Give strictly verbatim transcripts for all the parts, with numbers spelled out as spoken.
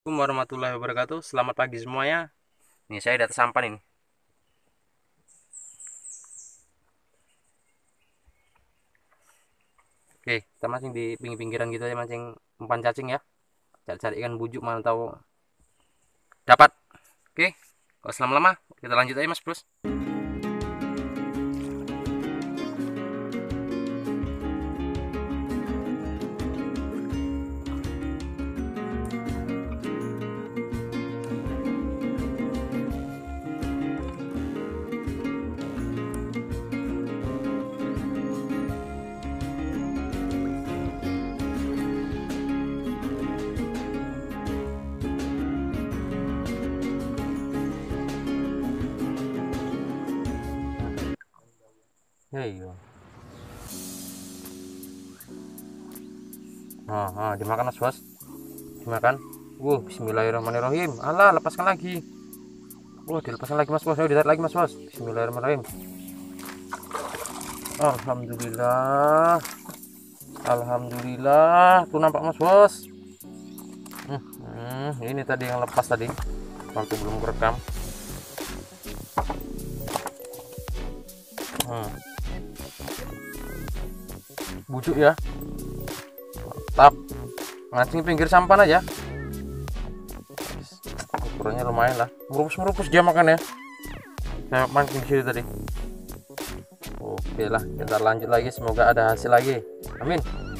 Assalamualaikum warahmatullahi wabarakatuh. Selamat pagi semuanya. Nih saya di atas sampan ini. Oke, kita mancing di pinggir-pinggiran gitu ya, mancing umpan cacing ya. Cari-cari ikan bujuk mana tahu dapat. Oke, kalau selama lama kita lanjut aja Mas Bros. Ya iya. Ah, ah, dimakan Mas Bos. Dimakan. Wuh, bismillahirrahmanirrahim. Alah, lepaskan lagi. Wah, dilepaskan lagi Mas Bos. Ayo ditarik lagi Mas Bos. Bismillahirrahmanirrahim. Alhamdulillah. Alhamdulillah. Tuh nampak Mas Bos. Hmm, hmm, ini tadi yang lepas tadi. Waktu belum kerekam. Hmm. Bujuk ya, mantap. Mancing pinggir sampan aja, ukurannya lumayan lah, merupus-merupus dia makan ya. Saya mancing di sini tadi. Oke lah, kita lanjut lagi, semoga ada hasil lagi, amin.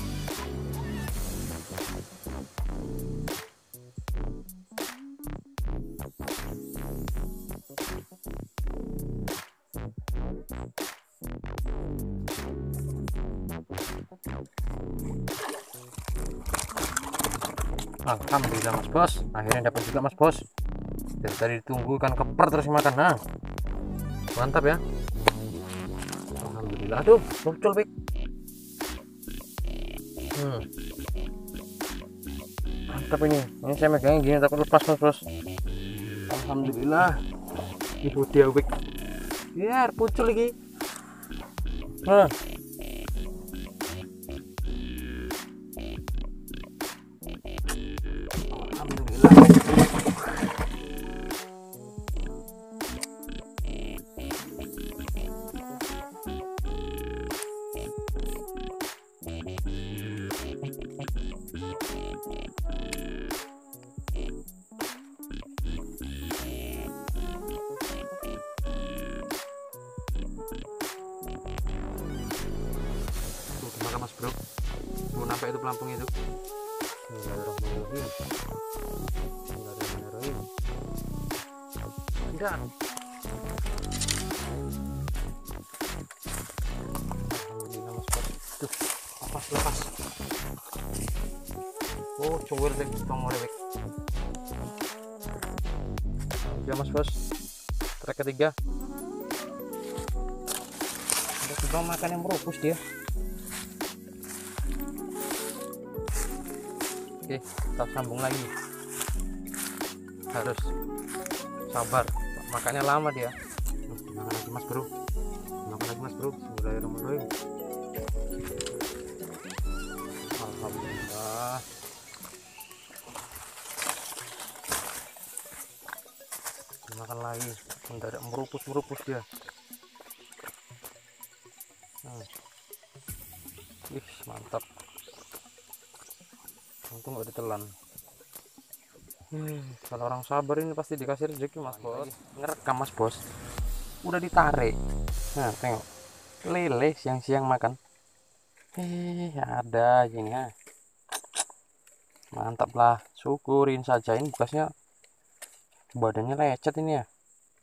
Alhamdulillah Mas Bos, akhirnya dapat juga Mas Bos. Dari tadi ditunggu ikan keper terus makan. Nah, mantap ya. Alhamdulillah. Aduh, muncul Pik. Hmm, mantap ini. Ini saya megangin gini takut lepas Mas Bos. Alhamdulillah. Ibu dia Pik. Biar muncul lagi. Nah, makan Mas Bro. Mau nampak itu pelampung itu. Bismillahirrahmanirrahim. Bismillahirrahmanirrahim. Tidak. Alhamdulillah Mas Bro. Tuh, lepas lepas. Oh, cuwir deh, tongol deh. Ya Mas Bos. Trek ketiga. Udah tiba makan yang merupus dia. Oke, kita sambung lagi. Harus sabar, makannya lama dia. Makan lagi Mas Bro. Makan lagi Mas Bro. Bismillahirrahmanirrahim. Alhamdulillah. Makan lagi. Mendadak merupus-merupus dia. Hmm. Ih, mantap. Untung nggak ditelan. Hmm, kalau orang sabar ini pasti dikasih rezeki Mas Bos. Ngerekam Mas Bos. Udah ditarik. Nah, tengok. Lele siang-siang makan. Eh, ada gini ya. Mantap lah. Syukurin saja, ini bekasnya badannya lecet ini ya.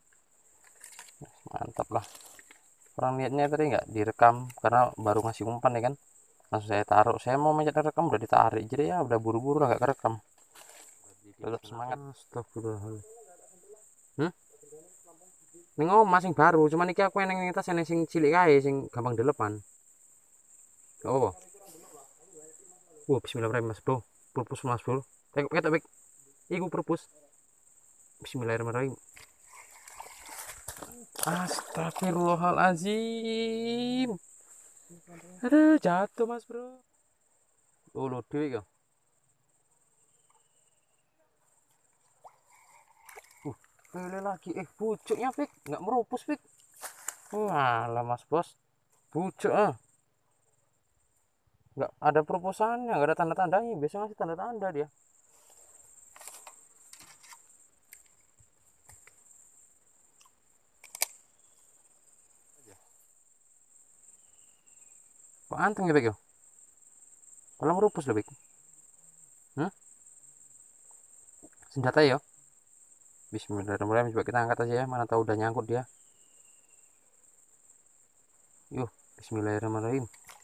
Mantap lah. Orang lihatnya tadi nggak direkam karena baru ngasih umpan ya kan. Langsung saya taruh. Saya mau mencet rekam udah ditarik. Jadi ya udah buru-buru lah nggak kerekam. Tetap semangat. Astagfirullahaladzim. Hmm? Ini omah sing baru, cuman iki aku yang tas yang sing cilik kae sing gampang dilepan. Gak apa? Wah, bismillahirrahmanirrahim Mas Bro. Purpus Mas Bro. Tengok ketok Bik. Iku purpus. Bismillahirrahmanirrahim. Astagfirullahalazim. Aduh, jatuh Mas Bro. Oh, lo dewe ya. Lele lagi, eh pucuknya Fik, nggak merupus Fik. Ngalah mas bos, pucuk ah, nggak ada proposalnya, nggak ada tanda-tandanya. Biasanya ngasih tanda-tanda dia. Kok anteng ya Fik ya? Kalau merupus loh Fik. Hmm? Senjata ya. Bismillahirrahmanirrahim, coba kita angkat aja ya, mana tahu udah nyangkut dia. Yuk, Bismillahirrahmanirrahim.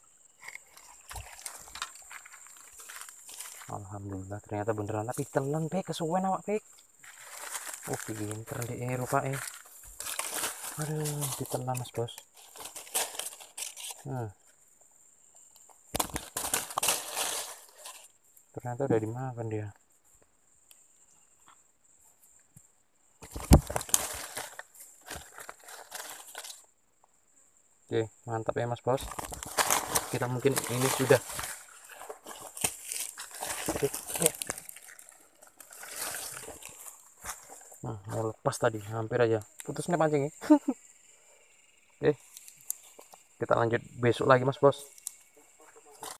Alhamdulillah ternyata beneran, tapi telan Fik, kesuwen awak Fik. Oh pinter deh Eropa eh. Aduh, ditelan mas bos. Hmm. Ternyata udah dimakan dia. Oke, mantap ya mas bos. Kita mungkin ini sudah. Oke, oke. Nah, mau lepas tadi, hampir aja putus nih pancingnya. Oke, kita lanjut besok lagi mas bos.